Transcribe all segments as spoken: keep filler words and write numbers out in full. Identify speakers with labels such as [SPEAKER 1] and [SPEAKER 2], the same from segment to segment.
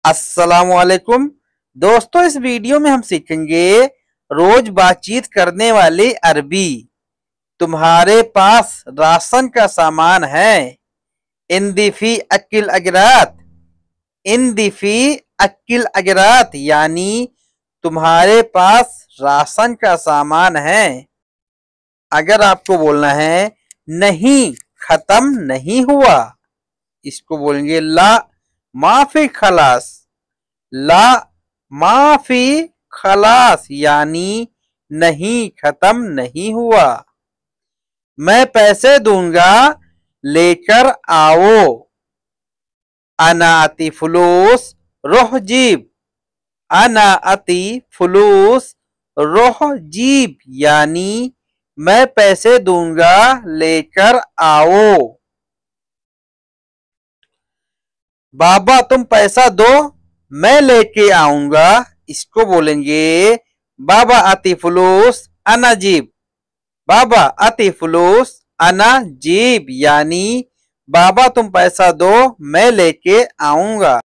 [SPEAKER 1] अस्सलामुअलैकुम दोस्तों, इस वीडियो में हम सीखेंगे रोज बातचीत करने वाली अरबी। तुम्हारे पास राशन का सामान है। इंदिफी अकिल अगरात। इंदिफी अकिल अगरात यानी तुम्हारे पास राशन का सामान है। अगर आपको बोलना है नहीं खत्म नहीं हुआ, इसको बोलेंगे ला माफी खलास। ला माफी खलास यानी नहीं खत्म नहीं हुआ। मैं पैसे दूंगा लेकर आओ। अना अति फुलूस रोह जीब। अना अति फुलूस रोह जीब यानी मैं पैसे दूंगा लेकर आओ। बाबा तुम पैसा दो मैं लेके आऊंगा, इसको बोलेंगे बाबा अति फुलूस अना जीब। बाबा अति फुलूस अना जीब यानी बाबा तुम पैसा दो मैं लेके आऊंगा।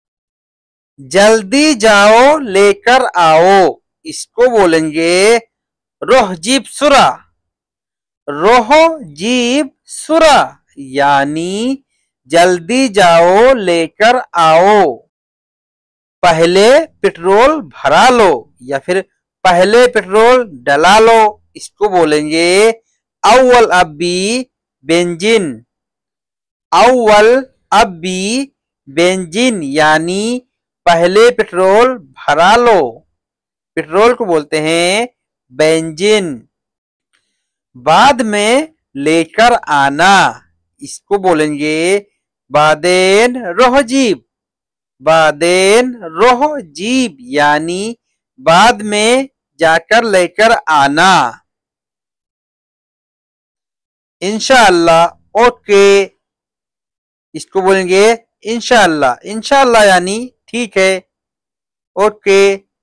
[SPEAKER 1] जल्दी जाओ लेकर आओ, इसको बोलेंगे रोह जीब सुरा। रोह जीब सुरा यानी जल्दी जाओ लेकर आओ। पहले पेट्रोल भरा लो या फिर पहले पेट्रोल डला लो, इसको बोलेंगे अव्वल अब्बी बेंजिन। अव्वल अब्बी बेंजिन यानी पहले पेट्रोल भरा लो। पेट्रोल को बोलते हैं बेंजिन। बाद में लेकर आना, इसको बोलेंगे बादेन रोह जीब। बादेन रोह जीब यानी बाद में जाकर लेकर आना। इंशाअल्लाह ओके, इसको बोलेंगे इंशाअल्लाह। इंशाअल्लाह यानी ठीक है, ओके।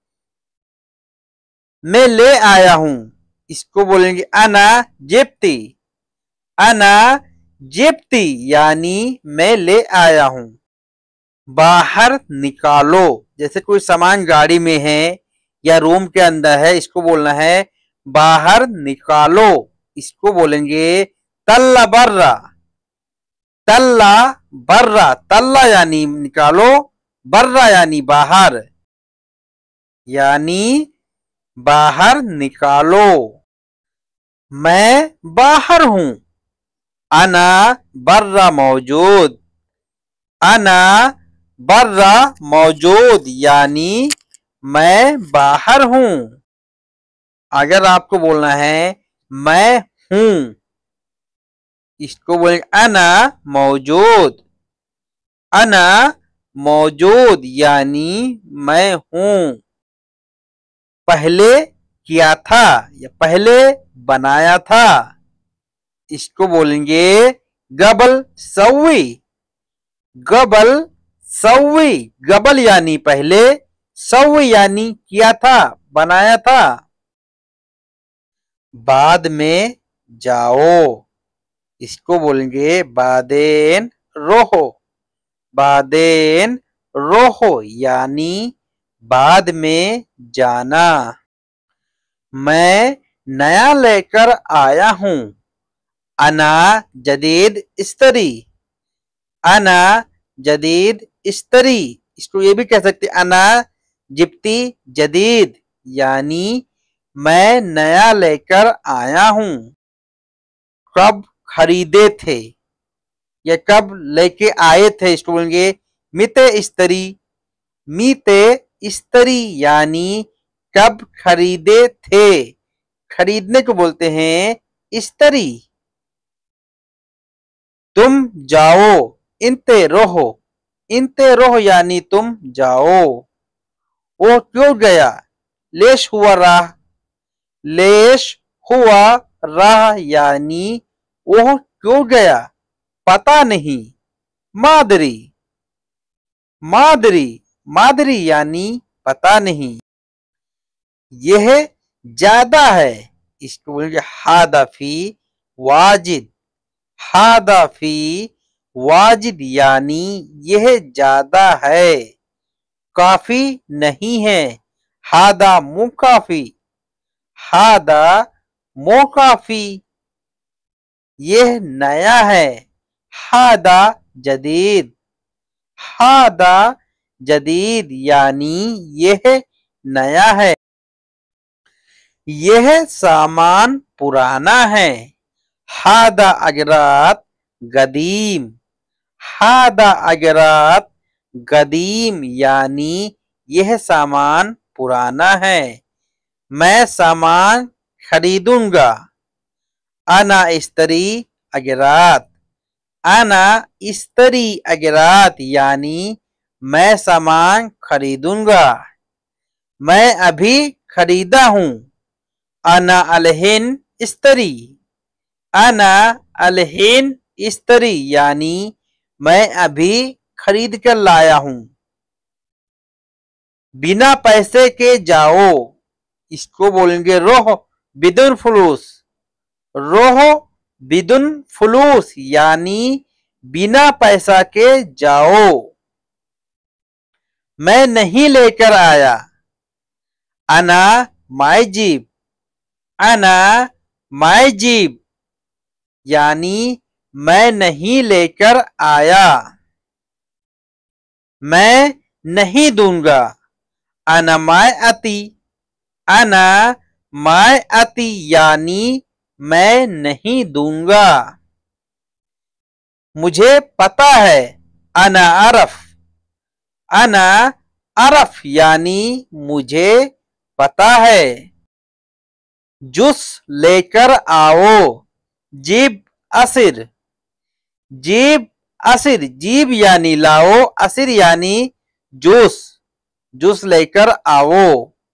[SPEAKER 1] मैं ले आया हूं, इसको बोलेंगे अना जेप्ती। अना जेप्ती यानी मैं ले आया हूं। बाहर निकालो, जैसे कोई सामान गाड़ी में है या रूम के अंदर है, इसको बोलना है बाहर निकालो, इसको बोलेंगे तल्ला बर्रा। तल्ला बर्रा, तल्ला यानी निकालो, बर्रा यानी बाहर, यानी बाहर निकालो। मैं बाहर हूं, अना बर्रा मौजूद। अना बर्रा मौजूद यानी मैं बाहर हूं। अगर आपको बोलना है मैं हूं, इसको बोलेंगे अना मौजूद। अना मौजूद यानी मैं हूं। पहले किया था या पहले बनाया था, इसको बोलेंगे गबल सवी। गबल सवी, गबल यानी पहले, सवी यानी किया था बनाया था। बाद में जाओ, इसको बोलेंगे बादेन रोहो। बादेन रोहो यानी बाद में जाना। मैं नया लेकर आया हूं, अना जदीद इस्तरी। अना जदीद इस्तरी, इसको ये भी कह सकते अना जिप्ती जदीद यानी मैं नया लेकर आया हूं। कब खरीदे थे या कब लेके आए थे, इसको बोलेंगे मिते इस्तरी। मीते इस्तरी यानी कब खरीदे थे, खरीदने को बोलते हैं इस्तरी। तुम जाओ इनते रोहो। इनते रोहो यानी तुम जाओ। वो क्यों गया, लेश हुआ राह। लेश हुआ राह यानी वो क्यों गया, पता नहीं। मादरी। मादरी, मादरी यानी पता नहीं। यह ज्यादा है, इसको बोलेंगे हादाफी वाजिद। हादाफी वाजिद यानी यह ज्यादा है। काफी नहीं है। हादा मु काफी, हादा मो काफी, यह नया है। हादा जदीद, हादा जदीद यानी यह नया है। यह सामान पुराना है। हादा अगरात गदीम, हादा अगरात गदीम यानी यह सामान पुराना है। मैं सामान खरीदूंगा। अना इस्तरी अगरात, अना इस्तरी अगरात यानी मैं सामान खरीदूंगा। मैं अभी खरीदा हूं। अना अलहिन इस्तरी, अना अलहिन इस्तरी यानी मैं अभी खरीद कर लाया हूं। बिना पैसे के जाओ, इसको बोलेंगे रोह बिदुन फुलूस, रोह बिदुन फुलूस यानी बिना पैसा के जाओ। मैं नहीं लेकर आया। अना माई जीब, अना माई जीब यानी मैं नहीं लेकर आया। मैं नहीं दूंगा। अना माय अति, अना माय अति यानी मैं नहीं दूंगा। मुझे पता है। अना अरफ, अना अरफ यानी मुझे पता है। जूस लेकर आओ। जीब असिर, जीब असिर, जीब यानी लाओ, असिर यानी जूस, जूस लेकर आओ।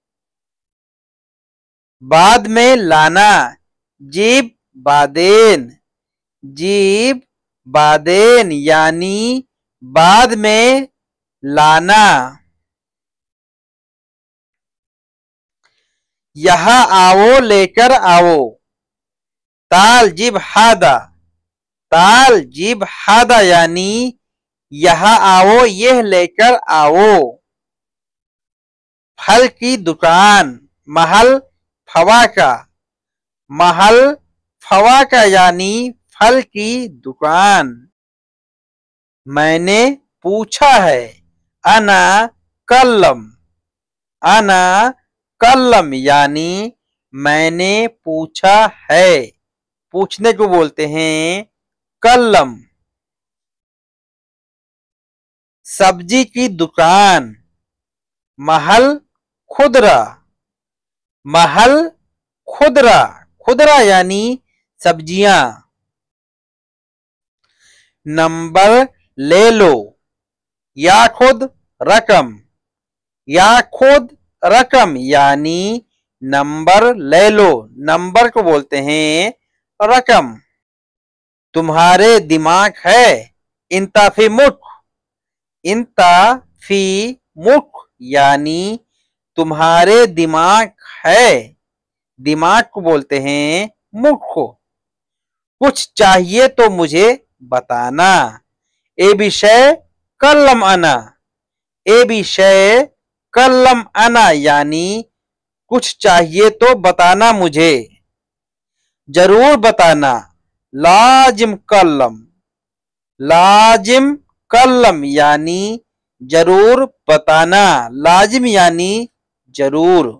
[SPEAKER 1] बाद में लाना। जीब बादेन, जीब बादेन यानी बाद में लाना। यहां आओ, लेकर आओ। ताल जीब हादा, ताल जीब हादा यानी यहां आओ, यह लेकर आओ। फल की दुकान। महल फवाका, महल फवाका यानी फल की दुकान। मैंने पूछा है। अना कल्लम, अना कल्लम यानी मैंने पूछा है। पूछने को बोलते हैं कल्लम। सब्जी की दुकान। महल खुदरा, महल खुदरा, खुदरा यानी सब्जियां। नंबर ले लो। या खुद रकम, या खुद रकम यानी नंबर ले लो, नंबर को बोलते हैं रकम। तुम्हारे दिमाग है। इंता फी मुख, इंता फी मुख यानी तुम्हारे दिमाग है। दिमाग को बोलते हैं मुख को। कुछ चाहिए तो मुझे बताना। ए विषय कल्लम अना, ए विषय कल्लम अना यानी कुछ चाहिए तो बताना मुझे, जरूर बताना। लाजिम कल्लम, लाजिम कल्लम यानी जरूर बताना, लाजिम यानी जरूर।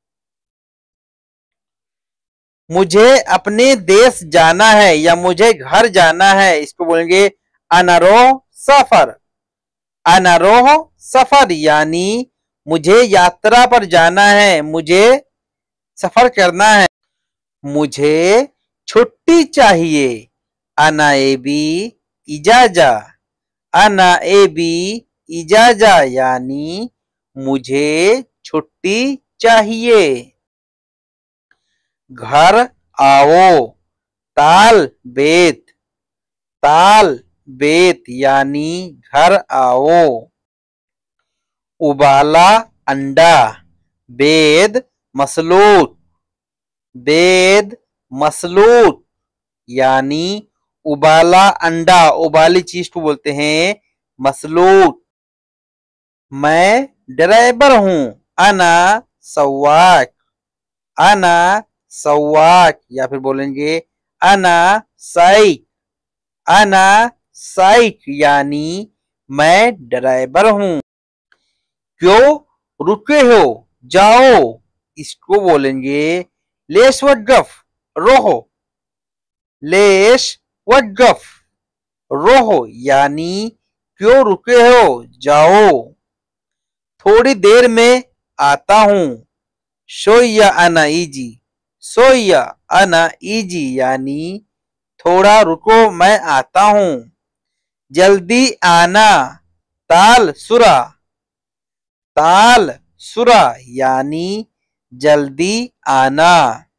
[SPEAKER 1] मुझे अपने देश जाना है या मुझे घर जाना है, इसको बोलेंगे अनरो सफर, अनरो सफर यानी मुझे यात्रा पर जाना है, मुझे सफर करना है। मुझे छुट्टी चाहिए। अना एबी इजाजा, अना एबी इजाजा यानी मुझे छुट्टी चाहिए। घर आओ। ताल बेत, ताल बेत यानी घर आओ। उबाला अंडा। बेद मसलूट, बेद मसलूट यानी उबाला अंडा, उबाली चीज को बोलते हैं मसलूट। मैं ड्राइवर हूँ। अना सवाक, अना सवाक, या फिर बोलेंगे अना साइक, अना साइक यानी मैं ड्राइवर हूँ। क्यों रुके हो, जाओ, इसको बोलेंगे लेश वक़्फ़, रोहो, लेश वक़्फ़, रोहो यानी क्यों रुके हो, जाओ। थोड़ी देर में आता हूँ। शोया अना इजी, सोया अना इजी यानी थोड़ा रुको मैं आता हूँ। जल्दी आना, ताल सुरा, ताल सुरा यानी जल्दी आना।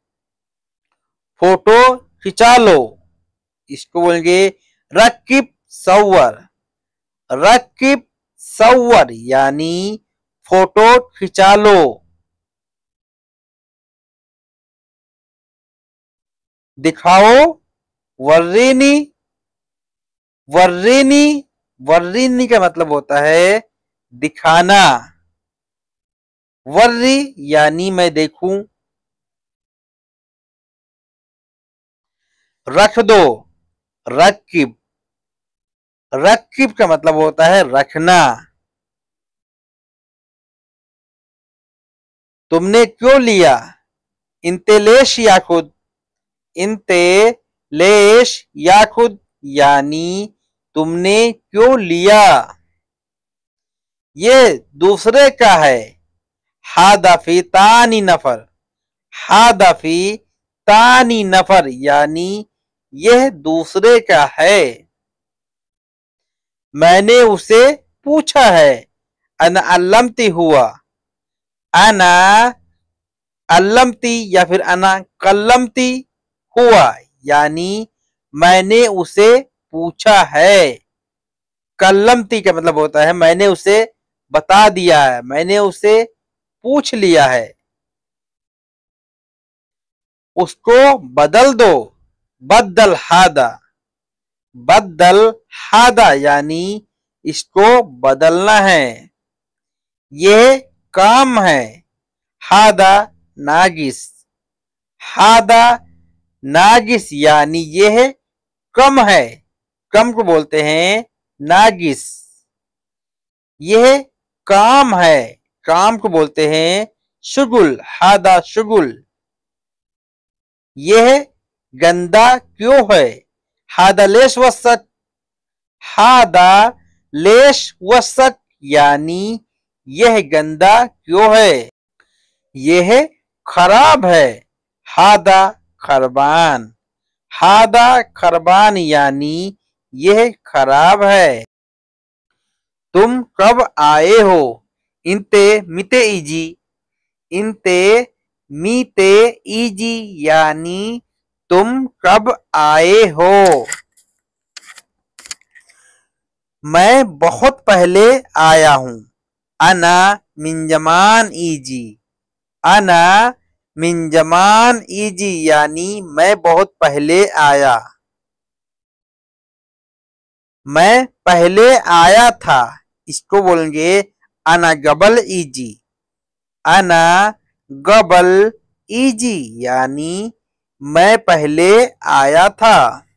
[SPEAKER 1] फोटो खिंचा लो, इसको बोलेंगे रकिब सवर, रकिब सवर यानी फोटो खिंचा लो। दिखाओ, वर्रीनी, वर्रीनी, वर्रीनी का मतलब होता है दिखाना। वर्री यानी मैं देखूं। रख दो, रकिब, रकिब का मतलब होता है रखना। तुमने क्यों लिया, इंते लेश याखुद, इंते लेश याखुद यानी तुमने क्यों लिया। ये दूसरे का है। हादाफी तानी नफर, हादाफी तानी नफर यानी यह दूसरे का है। मैंने उसे पूछा है। अना अल्लमती हुआ, अना अल्लमती या फिर अना कल्लमती हुआ यानी मैंने उसे पूछा है। कल्लमती का मतलब होता है मैंने उसे बता दिया है, मैंने उसे पूछ लिया है। उसको बदल दो, बदल हादा, बदल हादा यानी इसको बदलना है। यह काम है। हादा नागिस, हादा नागिस यानी यह कम है, कम को बोलते हैं नागिस। यह काम है, काम को बोलते हैं शुगुल, हादा शुगुल। यह गंदा क्यों है, हादा लेश वसक, हादा लेश वसक यानी यह गंदा क्यों है। यह खराब है, हादा खरबान, हादा खरबान यानी यह खराब है। तुम कब आए हो, इंते मिते इजी, इंते मीते इजी यानी तुम कब आए हो। मैं बहुत पहले आया हूँ। अना मिंजमान इजी, अना मिंजमान इजी यानी मैं बहुत पहले आया। मैं पहले आया था, इसको बोलेंगे अना गबल इजी, अना गबल इजी यानी मैं पहले आया था।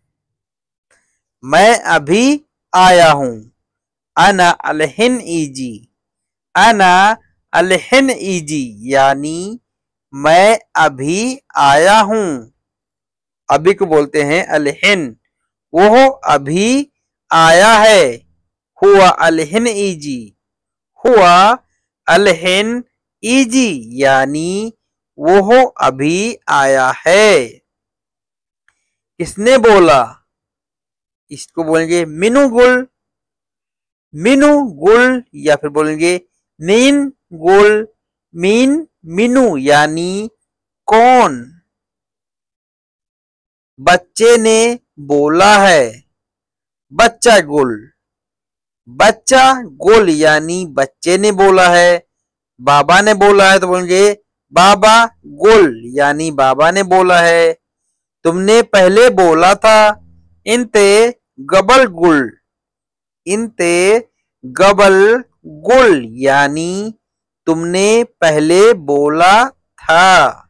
[SPEAKER 1] मैं अभी आया हूँ। अना अलहिन इजी, अना अलहिन इजी यानी मैं अभी आया हूँ। अभी को बोलते हैं अलहिन, वो अभी आया है। हुआ अलहिन इजी, हुआ अलहिन इजी यानी वो अभी आया है। किसने बोला, इसको बोलेंगे मिनू गुल, मिनू गुल या फिर बोलेंगे मीन गुल, मीन मिनू यानी कौन। बच्चे ने बोला है, बच्चा गुल, बच्चा गुल यानी बच्चे ने बोला है। बाबा ने बोला है तो बोलेंगे बाबा गुल यानी बाबा ने बोला है। तुमने पहले बोला था, इंते गबल गुल, इंते गबल गुल यानी तुमने पहले बोला था,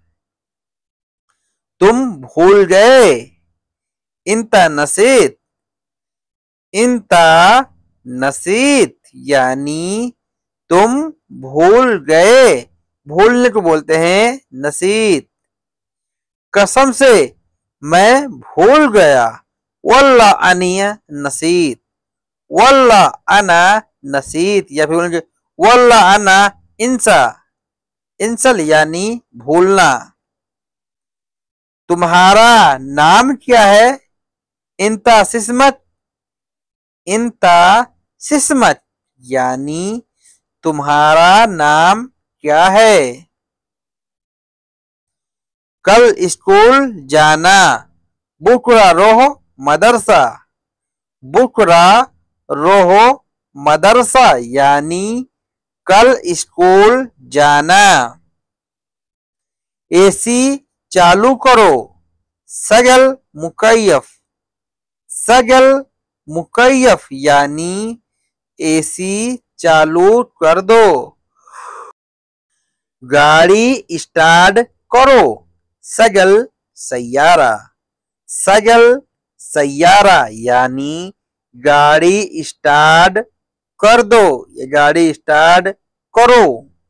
[SPEAKER 1] तुम भूल गए। इंता नसीत, इंता नसीत यानी तुम भूल गए, भूलने को बोलते हैं नसीत। कसम से मैं भूल गया, वल्ला अनिया नसीत, वल्ला अना नसीत, या फिर बोलेंगे वल्ला अना इंसा, इंसल यानी भूलना। तुम्हारा नाम क्या है? इंता सिस्मत, इंता सिस्मत यानी तुम्हारा नाम क्या है? कल स्कूल जाना, बुकरा रोहो मदरसा, बुकरा रोहो मदरसा यानी कल स्कूल जाना। एसी चालू करो, सगल मुकैयफ, सगल मुकैयफ यानी एसी चालू कर दो। गाड़ी स्टार्ट करो, सगल सैयारा, सगल सैयारा यानी गाड़ी स्टार्ट कर दो, ये गाड़ी स्टार्ट करो।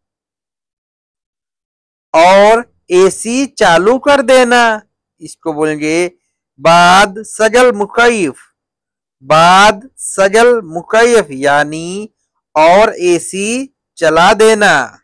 [SPEAKER 1] और एसी चालू कर देना, इसको बोलेंगे बाद सगल मुकैयफ, बाद सगल मुकैयफ यानी और एसी चला देना।